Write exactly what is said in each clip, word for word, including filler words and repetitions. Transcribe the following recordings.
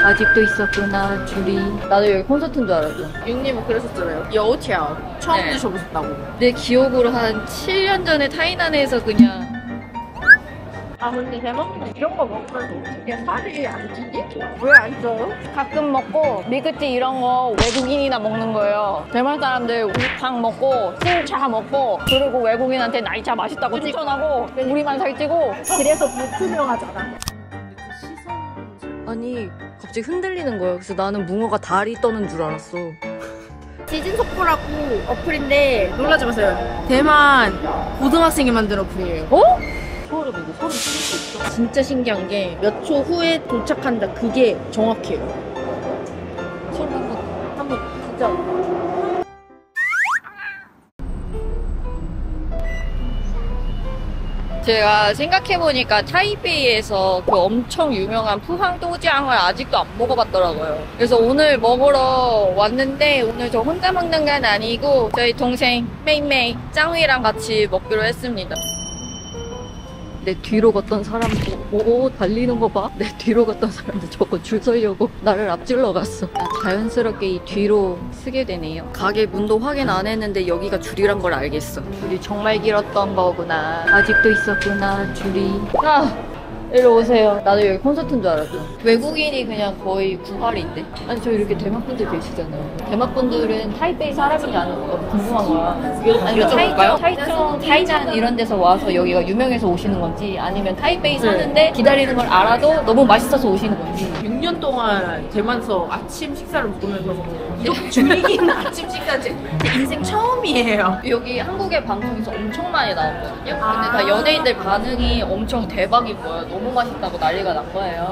아직도 있었구나 줄이. 나도 여기 콘서트인 줄 알았어. 윤님은 그러셨잖아요. 여우티아오 처음 네. 드셔보셨다고. 내 기억으로 한 칠 년 전에 타이난에서 그냥. 아 근데 대만은 이런 거 먹으면 어떻게 살이 안 찌지? 왜 안 쪄요? 가끔 먹고 밀크티 이런 거 외국인이나 먹는 거예요. 대만 사람들 우탕 먹고 찐차 먹고 그리고 외국인한테 날차 맛있다고 추천하고 우리만 살찌고. 그래서 불투명하잖아. 아니 갑자기 흔들리는 거예요. 그래서 나는 붕어가 다리 떠는 줄 알았어. 시즌 속보라고 어플인데 놀라지 마세요. 대만 고등학생이 만든 어플이에요. 어? 소름 이거 소름 수 있어. 진짜 신기한 게 몇 초 후에 도착한다. 그게 정확해요. 소름 한번. 한번 진짜. 제가 생각해보니까 타이베이에서 그 엄청 유명한 푸항도장을 아직도 안 먹어봤더라고요. 그래서 오늘 먹으러 왔는데 오늘 저 혼자 먹는 건 아니고 저희 동생 메이메이 짱이랑 같이 먹기로 했습니다. 내 뒤로 걷던 사람들, 오, 달리는 거 봐. 내 뒤로 걷던 사람들 저거 줄 서려고 나를 앞질러 갔어. 나 자연스럽게 이 뒤로 쓰게 되네요. 가게 문도 확인 안 했는데 여기가 줄이란 걸 알겠어. 줄이 정말 길었던 거구나. 아직도 있었구나, 줄이. 아! 이리 오세요. 나도 여기 콘서트인 줄 알았어. 외국인이 그냥 거의 구할인데? 아니 저 이렇게 대만 분들 계시잖아요. 대만 분들은 타이베이 사람인지 아는 거 궁금한 거야. 아니면 타이종, 타이종, 타이잔 이런 데서 와서 여기가 유명해서 오시는 건지 아니면 타이베이 사는데 기다리는 걸 알아도 너무 맛있어서 오시는 건지. 육 년 동안 대만에서 아침 식사를 먹으면서 이렇게 줄이긴 아침 식사 제 인생 처음이에요. 여기 한국의 방송에서 엄청 많이 나왔거든요. 근데 아. 다 연예인들 반응이 엄청 대박인 거예요. 너무 맛있다고 난리가 난 거예요.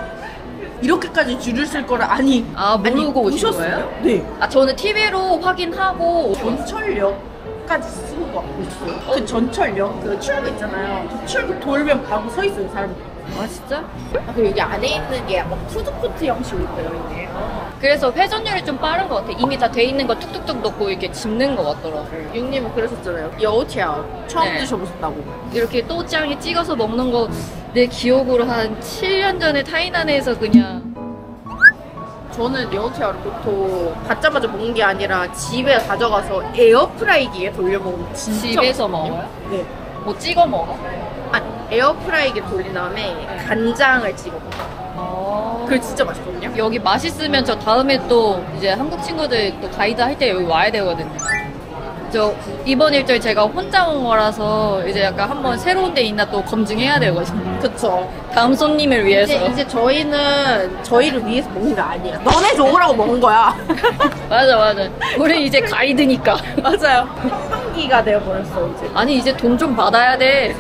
이렇게까지 줄을 쓸 거를 아니. 아, 모르고 아니, 오신 오셨어요? 거예요? 네. 아, 저는 티비로 확인하고 전철역까지 쓰고 갖고 있어요. 그 전철역 그 출구 있잖아요. 그 출구 돌면 바로 서 있어요 사람들. 아, 진짜? 아, 그리고 여기 안에 있는 게 약간 푸드코트 형식으로 되어 있네요. 그래서 회전율이 좀 빠른 것 같아. 이미 다 돼 있는 거 툭툭툭 넣고 이렇게 집는 것 같더라고요. 육님은 그러셨잖아요. 여우티아오 처음 네. 드셔보셨다고. 이렇게 또짱에 찍어서 먹는 거 내 기억으로 한 칠 년 전에 타이난에서 그냥. 저는 여우티아오를 보통 받자마자 먹는 게 아니라 집에 가져가서 에어프라이기에 돌려 먹으면 진짜 집에서 맛있거든요. 먹어요? 네. 뭐 찍어 먹어? 아, 에어프라이기에 돌린 다음에 간장을 찍어 먹어요. 어... 그게 진짜 맛있거든요. 여기 맛있으면 저 다음에 또 이제 한국 친구들 또 가이드 할 때 여기 와야 되거든요. 저 이번 일정이 제가 혼자 온 거라서 이제 약간 한번 새로운 데 있나 또 검증해야 되거든요. 그쵸. 다음 손님을 위해서. 이제, 이제 저희는 저희를 위해서 먹는 게 아니야. 너네 좋으라고 먹는 거야. 맞아 맞아. 우리 이제 가이드니까. 맞아요. 한방기가 되어버렸어 이제. 아니 이제 돈 좀 받아야 돼.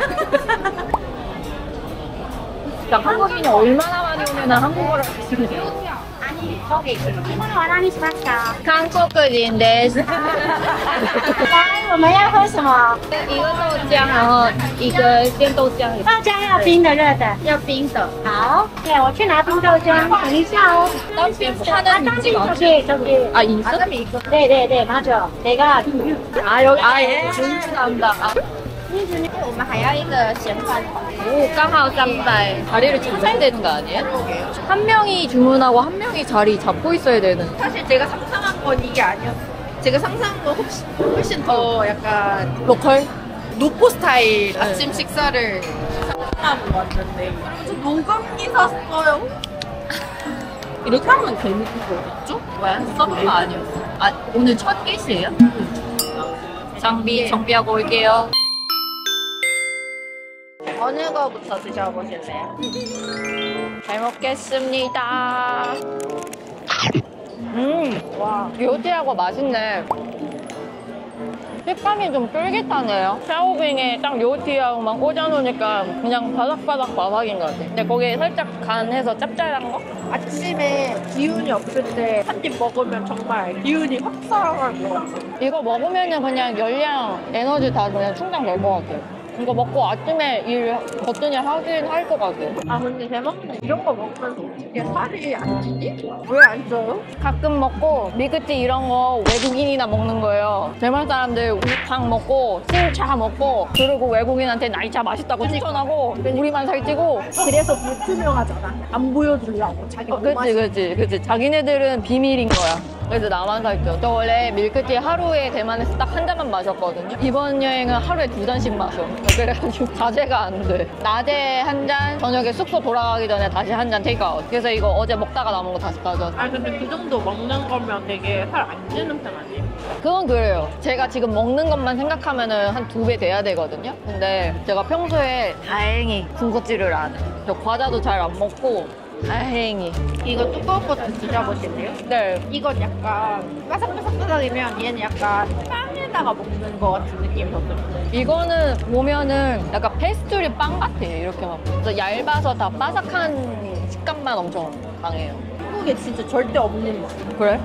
한국인이 얼마나 많이 오면 한국어를 할 수 있어요? 한국인 데스. 来，我们要喝什么？ 一个豆浆，然后一个电豆浆。 豆浆要冰的、热的？ 要冰的。 好，对，我去拿冰豆浆，等一下哦。 当冰它的名字 저기 저기. 아 인스? 네네네 맞아. 내가 아 여기 아 예. 진짜 나온다. 아. 我们还要一个咸饭团。 오, 깡하오 짱발. 자리를 찾아야 되는 거 아니에요? 한 명이 주문하고 한 명이 자리 잡고 있어야 되는. 사실 제가 상상한 건 이게 아니었어. 제가 상상한 건 훨씬, 훨씬 더 약간 로컬? 노포 스타일 아침 식사를 상상하고 왔는데 저 노감기 샀어요. 이렇게 하면 재밌는 거겠죠? 뭐야? 서브가 아니었어. 아, 오늘 첫 게시예요? 장비 정비하고 올게요. 어느 거부터 드셔보실래요? 잘 먹겠습니다. 음, 와, 요티하고 맛있네. 식감이 좀 쫄깃하네요. 샤오빙에 딱 요티하고만 꽂아놓으니까 그냥 바삭바삭 바삭인 것 같아. 근데 거기에 살짝 간해서 짭짤한 거? 아침에 기운이 없을 때 한 입 먹으면 정말 기운이 확 살아갈 것 같아요. 이거 먹으면은 그냥 열량, 에너지 다 그냥 충당 될 것 같아요. 이거 먹고 아침에 일 거뜬히 하긴 할 것 같아. 아 근데 대만은 이런 거 먹으면서 어떻게 살이 안 찌지? 왜 안 쪄요? 가끔 먹고 밀크티 이런 거 외국인이나 먹는 거예요. 대만 사람들 우탕 먹고 찐차 먹고 그리고 외국인한테 날차 맛있다고 추천하고 우리만 살찌고. 그래서 불투명하잖아. 안 보여주려고 자기 어, 그치 그치 그치. 자기네들은 비밀인 거야. 그래서 나만 살쪄. 저 원래 밀크티 하루에 대만에서 딱 한 잔만 마셨거든요. 이번 여행은 하루에 두 잔씩 마셔. 그래가지고 자제가 안 돼. 낮에 한 잔, 저녁에 숙소 돌아가기 전에 다시 한 잔 테이크아웃. 그래서 이거 어제 먹다가 남은 거 다시 가져왔어. 아 근데 그 정도 먹는 거면 되게 살 안 찌는 편 아니에요? 그건 그래요. 제가 지금 먹는 것만 생각하면은 한 두 배 돼야 되거든요. 근데 제가 평소에 다행히 군것질을 안 해. 저 과자도 잘 안 먹고 다행히. 이거 두꺼운 것도 드셔보실래요? 네. 이건 약간 바삭바삭바삭이면 얘는 약간 빵에다가 먹는 거 같은 느낌이 더 들어요. 이거는 보면은 약간 페스츄리 빵 같아. 이렇게 막. 그래서 얇아서 다 바삭한 식감만 엄청 강해요. 한국에 진짜 절대 없는 맛. 그래?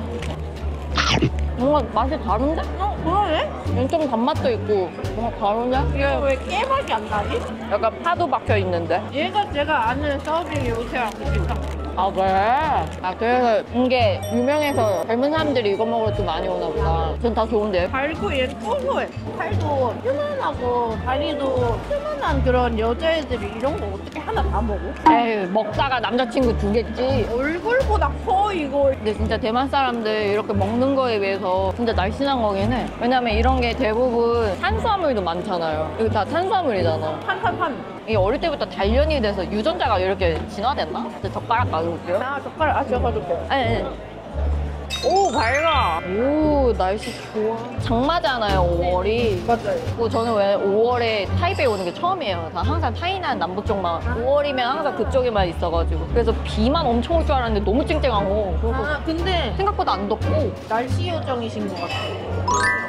뭔가 맛이 다른데? 어? 그러네? 얘는 좀 단맛도 있고 뭔가 다른데? 이게 왜 깨맛이 안 나지? 약간 파도 박혀 있는데? 얘가 제가 아는 서빙 요새랑 비슷한 아 그래? 아 그래서 이게 유명해서 젊은 사람들이 이거 먹으러 좀 많이 오나 보다. 전 다 좋은데요? 달고 얘 고소해. 팔도 튼튼하고 다리도 튼튼한 그런 여자애들이 이런 거 어떻게 하나 다 먹어? 에이 먹다가 남자친구 주겠지. 얼굴보다 커 이거. 근데 진짜 대만 사람들 이렇게 먹는 거에 비해서 진짜 날씬한 거긴 해. 왜냐면 이런 게 대부분 탄수화물도 많잖아요. 이거 다 탄수화물이잖아. 판판판. 이게 어릴 때부터 단련이 돼서 유전자가 이렇게 진화됐나? 진짜 젓가락 놔줄게요. 아 젓가락 아 제가 줄게요. 네, 네. 오 밝아. 오 날씨 좋아. 장마잖아요 오월이. 맞아요. 그리고 저는 왜 오월에 타이베이 오는 게 처음이에요. 다 항상 타이난 남부 쪽만. 오월이면 항상 그쪽에만 있어가지고. 그래서 비만 엄청 올 줄 알았는데 너무 쨍쨍하고. 그리고 아 근데 생각보다 안 덥고. 날씨 요정이신 것 같아요.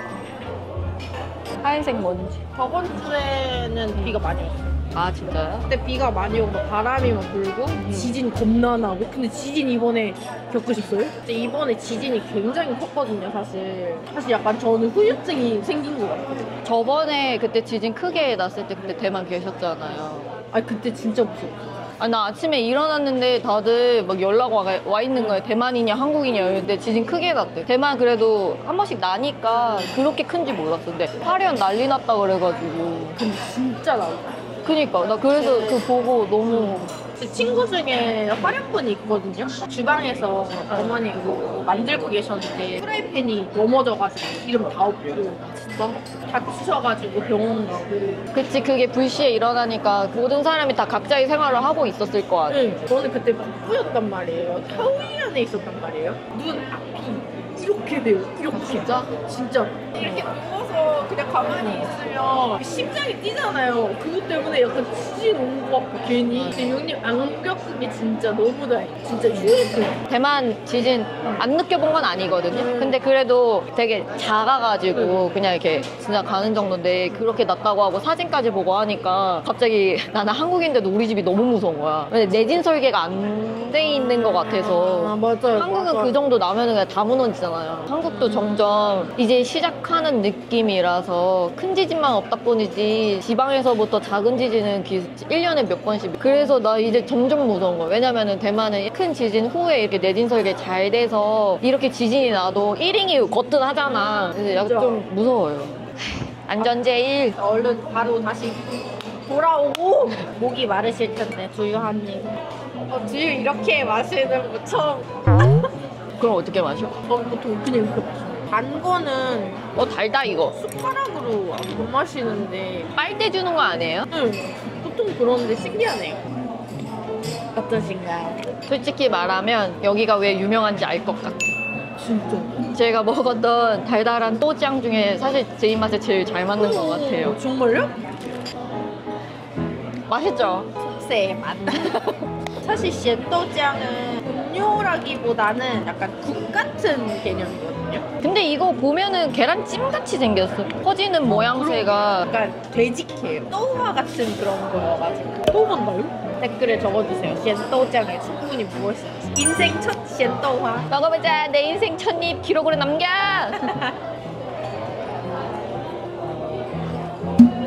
하얀색 먼지. 저번 주에는 비가 많이 왔어요. 아 진짜요? 그때 비가 많이 오고 바람이만 불고 지진 겁나 나고. 근데 지진 이번에 겪으셨어요? 근데 이번에 지진이 굉장히 컸거든요 사실. 사실 약간 저는 후유증이 생긴 것 같아요. 저번에 그때 지진 크게 났을 때 그때 대만 계셨잖아요. 아니 그때 진짜 무서웠어요. 아, 나 아침에 일어났는데 다들 막 연락 와, 와 있는 거예요. 대만이냐 한국이냐. 근데 지진 크게 났대. 대만 그래도 한 번씩 나니까 그렇게 큰지 몰랐어. 근데 화련 난리 났다 그래가지고. 근데 진짜 나고. 그니까 나 그래서 그 보고 너무. 제 친구 중에 화련분이 있거든요. 주방에서 어머니 뭐 만들고 계셨는데 프라이팬이 넘어져가지고 기름 다 없고 진짜 다치셔가지고 병원 가고. 그치, 그게 불시에 일어나니까 모든 사람이 다 각자의 생활을 하고 있었을 거 아니야. 네, 저는 그때 북부였단 말이에요. 타오이안에 있었단 말이에요. 눈 앞이 이렇게 돼요. 이렇게. 아, 진짜? 진짜. 이렇게 누워서 그냥 가만히 있으면 심장이 뛰잖아요. 그것 때문에 약간 지진 온 것 같고 괜히. 근데 형님 안 겪은 진짜 너무 다행. 진짜 휴일증. 대만 지진 안 느껴본 건 아니거든요. 근데 그래도 되게 작아가지고 그냥 이렇게 지나가는 정도인데 그렇게 났다고 하고 사진까지 보고 하니까 갑자기 나는 한국인데도 우리 집이 너무 무서운 거야. 근데 내진 설계가 안 돼 있는 것 같아서. 아 맞아요. 한국은 맞아요. 그 정도 나면은 그냥 다 무너지잖아요. 한국도 점점 이제 시작하는 느낌이라서 큰 지진만 없다 뿐이지 지방에서부터 작은 지진은 일 년에 몇 번씩. 그래서 나 이제 점점 무서운 거야. 왜냐면은 대만은 큰 지진 후에 이렇게 내진 설계 잘 돼서 이렇게 지진이 나도 일 인이 거뜬하잖아. 그래서 약간 좀 무서워요. 안전 제일. 얼른 바로 다시 돌아오고. 목이 마르실 텐데 두유한님. 어, 두유 이렇게 마시는 거 처음. 그럼 어떻게 마셔? 어, 보통 그냥 이렇게 마셔. 단 거는 어 달다 이거. 숟가락으로 안 마시는데. 빨대 주는 거 아니에요? 응, 보통 그런데 신기하네요. 어떠신가요? 솔직히 말하면 여기가 왜 유명한지 알 것 같아. 진짜. 제가 먹었던 달달한 또짱 중에 사실 제 입맛에 제일 잘 맞는 것 같아요. 어, 정말요? 맛있죠? 속세의 맛. 사실 셴또짱은 음료라기보다는 약간 국 같은 개념이거든요. 근데 이거 보면은 계란찜 같이 생겼어. 퍼지는 모양새가. 약간 돼지캐요. 또우화 같은 그런 거여가지고. 또 먹나요? 댓글에 적어주세요. 셴또짱의 성분이 무엇인지. 인생 첫 셴또화. 먹어보자. 내 인생 첫 입 기록으로 남겨.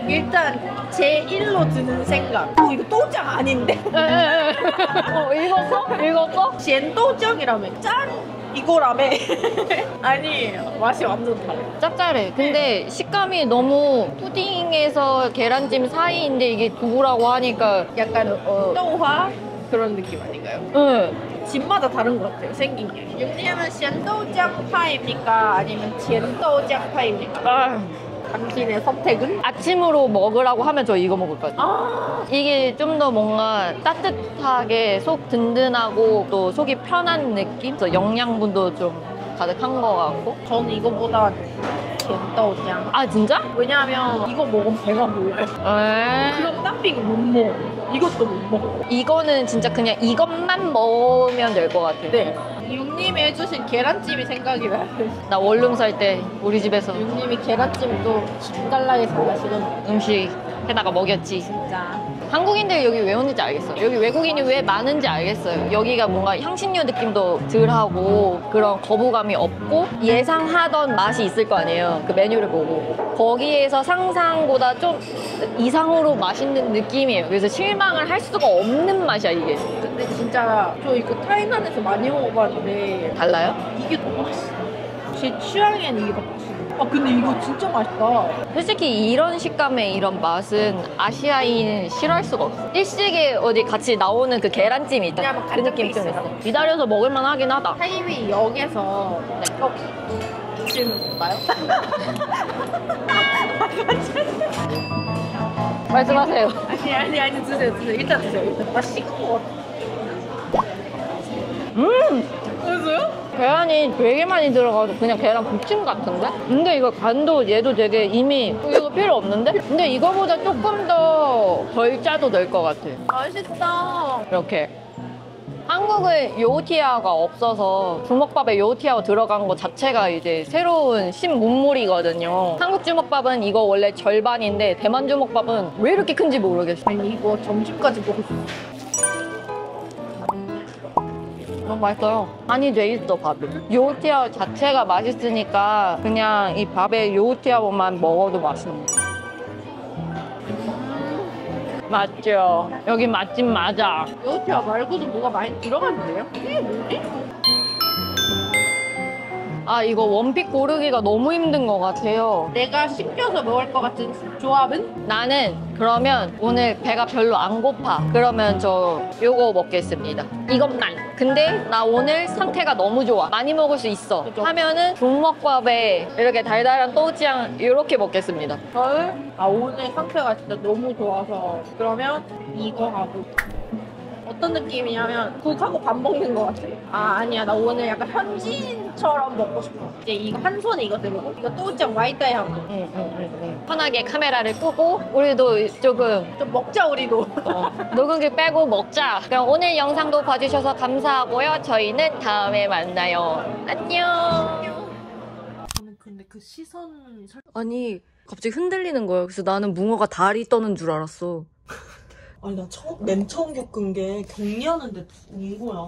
일단 제일로 드는 생각. 어, 이거 또장 아닌데? 어, 읽었어? 읽었어? 咸豆浆이라며. 짠! 이거라며. 아니에요. 맛이 완전 달라요. 짭짤해. 근데 식감이 너무 푸딩에서 계란찜 사이인데 이게 두부라고 하니까 약간 어, 豆花 그런 느낌 아닌가요? 응. 집마다 다른 것 같아요. 생긴 게. 육님은 咸豆浆 파입니까? 아니면 甜豆浆 파입니까? 아, 당신의 선택은? 아침으로 먹으라고 하면 저 이거 먹을 것 같아요. 아, 이게 좀 더 뭔가 따뜻하게 속 든든하고 또 속이 편한 느낌? 그래서 영양분도 좀 가득한 것 같고. 저는 이거보다 甜豆浆. 아 진짜? 왜냐하면 이거 먹으면 배가 불러요. 에 그럼 딴빙 못 먹어. 이것도 못 먹어. 이거는 진짜 그냥 이것만 먹으면 될 것 같아. 네. 육님이 해주신 계란찜이 생각이 나요. 나 원룸 살 때 우리 집에서 육님이 계란찜도 기깔나게 잘하시던 음식 해다가 먹였지. 진짜. 한국인들 여기 왜 오는지 알겠어. 여기 외국인이 왜 많은지 알겠어요. 여기가 뭔가 향신료 느낌도 덜하고 그런 거부감이 없고 예상하던 맛이 있을 거 아니에요. 그 메뉴를 보고. 거기에서 상상보다 좀 이상으로 맛있는 느낌이에요. 그래서 실망을 할 수가 없는 맛이야, 이게. 근데 진짜 저 이거 타이난에서 많이 먹어봤는데 달라요? 이게 더 맛있어. 제 취향에는 이게 더 맛있어. 아 근데 이거 진짜 맛있다. 솔직히 이런 식감의 이런 맛은 아시아인 싫어할 수가 없어. 일식에 어디 같이 나오는 그 계란찜이 있다. 그냥 그 느낌 좀 있어요. 있어. 기다려서 먹을만 하긴 하다. 타이베이 역에서 네. 어, 질문 볼까요? 말씀하세요. 아니 아니 아니 드세요 드세요. 일단 드세요. 일단 맛있는 것 같아. 음! 그래서요? 계란이 되게 많이 들어가서 그냥 계란 부침 같은데? 근데 이거 간도 얘도 되게 이미 이거 필요 없는데? 근데 이거보다 조금 더 덜 짜도 될 것 같아. 맛있다. 이렇게. 한국은 요티아가 없어서 주먹밥에 요티아가 들어간 거 자체가 이제 새로운 신문물이거든요. 한국 주먹밥은 이거 원래 절반인데 대만 주먹밥은 왜 이렇게 큰지 모르겠어. 아니 이거 점심까지 먹을 수 있어. 너무 맛있어요. 간이 돼 있어, 밥이. 요티아 자체가 맛있으니까 그냥 이 밥에 요티아만 먹어도 맛있네. 맞죠? 여기 맛집 맞아. 요티아 말고도 뭐가 많이 들어갔는데요? 이게 뭐지? 아, 이거 원픽 고르기가 너무 힘든 것 같아요. 내가 씹혀서 먹을 것 같은 조합은? 나는 그러면 오늘 배가 별로 안 고파. 그러면 저 요거 먹겠습니다. 이것만. 근데 나 오늘 상태가 너무 좋아. 많이 먹을 수 있어. 그죠? 하면은 중먹밥에 이렇게 달달한 또우짱 이렇게 먹겠습니다. 헐? 아 오늘 상태가 진짜 너무 좋아서 그러면 이거 하고 어떤 느낌이냐면 국하고 밥 먹는 것 같아. 아 아니야 나 오늘 약간 현지인처럼 먹고 싶어. 이제 이거 한 손에 이거 들고 이거 또우짱 와이타이 하고 응, 응, 응, 응. 편하게 카메라를 끄고 우리도 조금 좀 먹자 우리도. 어, 녹음기 빼고 먹자. 그럼 오늘 영상도 봐주셔서 감사하고요. 저희는 다음에 만나요. 안녕. 저는 근데 그 시선 설... 아니 갑자기 흔들리는 거예요. 그래서 나는 붕어가 다리 떠는 줄 알았어. 아니 나 처음 맨 처음 겪은 게 격리하는데 온 거야.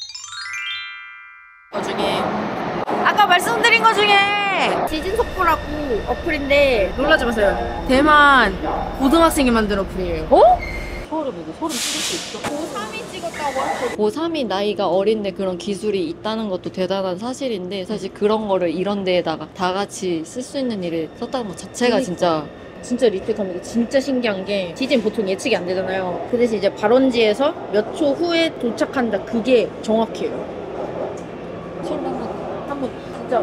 그 중에 아까 말씀드린 것 중에 지진 속보라고 어플인데 놀라지 마세요. 대만 고등학생이 만든 어플이에요. 어? 서울에 보고 소름 돋을 수 있어. 고삼이 찍었다고 하고 고삼이 나이가 어린데 그런 기술이 있다는 것도 대단한 사실인데 사실 그런 거를 이런 데에다가 다 같이 쓸 수 있는 일을 썼다는 것 자체가 진짜 진짜 리트감이고 진짜 신기한 게 지진 보통 예측이 안 되잖아요. 그 대신 이제 발원지에서 몇 초 후에 도착한다. 그게 정확해요. 한번 진짜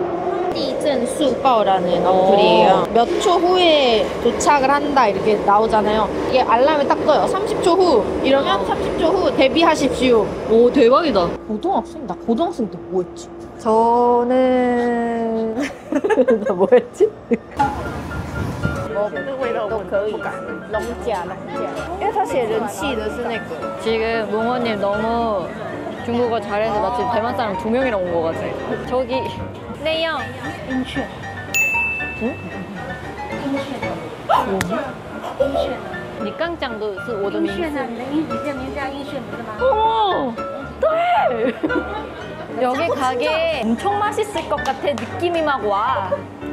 地震速报라는 어플이에요. 몇 초 후에 도착을 한다 이렇게 나오잖아요. 이게 알람이 딱 떠요. 삼십 초 후 이러면 삼십 초 후 대비하십시오. 오 대박이다. 고등학생? 나 고등학생 때 뭐 했지? 저는 나 뭐였지? 都可以，龙甲龙甲，因为他写人气的是那个。 지금 몽원님 너무 중국어 잘해서 나 지금 대만 사람 두 명이랑 온 거 같아. 저기 네요. 鹰雀， 응? 鹰雀，鹰雀， 니깡짱도是我的名字。 鹰雀呢？你的英你的名字叫鹰雀不是吗？ 어머, 네. 여기 가게 엄청 맛있을 것 같아. 느낌이 막 와.